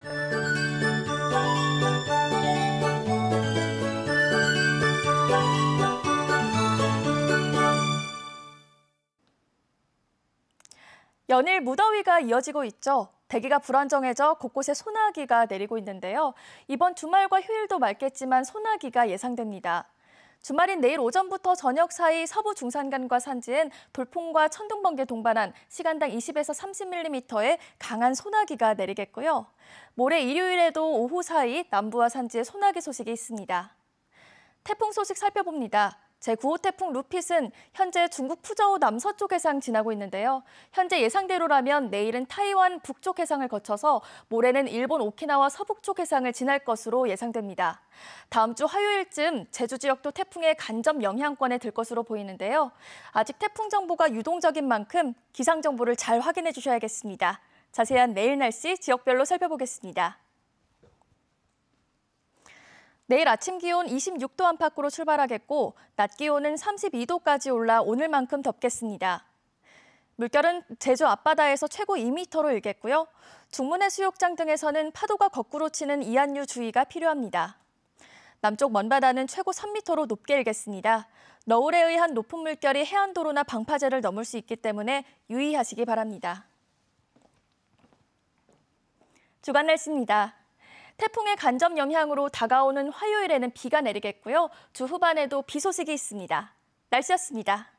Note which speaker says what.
Speaker 1: 연일 무더위가 이어지고 있죠. 대기가 불안정해져 곳곳에 소나기가 내리고 있는데요. 이번 주말과 휴일도 맑겠지만 소나기가 예상됩니다. 주말인 내일 오전부터 저녁 사이 서부 중산간과 산지엔 돌풍과 천둥번개 동반한 시간당 20에서 30mm의 강한 소나기가 내리겠고요. 모레 일요일에도 오후 사이 남부와 산지에 소나기 소식이 있습니다. 태풍 소식 살펴봅니다. 제9호 태풍 루핏은 현재 중국 푸저우 남서쪽 해상 지나고 있는데요. 현재 예상대로라면 내일은 타이완 북쪽 해상을 거쳐서 모레는 일본 오키나와 서북쪽 해상을 지날 것으로 예상됩니다. 다음 주 화요일쯤 제주 지역도 태풍의 간접 영향권에 들 것으로 보이는데요. 아직 태풍 정보가 유동적인 만큼 기상 정보를 잘 확인해 주셔야겠습니다. 자세한 내일 날씨 지역별로 살펴보겠습니다. 내일 아침 기온 26도 안팎으로 출발하겠고 낮 기온은 32도까지 올라 오늘만큼 덥겠습니다. 물결은 제주 앞바다에서 최고 2m로 일겠고요. 중문해 수욕장 등에서는 파도가 거꾸로 치는 이한류 주의가 필요합니다. 남쪽 먼바다는 최고 3m로 높게 일겠습니다. 너울에 의한 높은 물결이 해안도로나 방파제를 넘을 수 있기 때문에 유의하시기 바랍니다. 주간 날씨입니다. 태풍의 간접 영향으로 다가오는 화요일에는 비가 내리겠고요. 주 후반에도 비 소식이 있습니다. 날씨였습니다.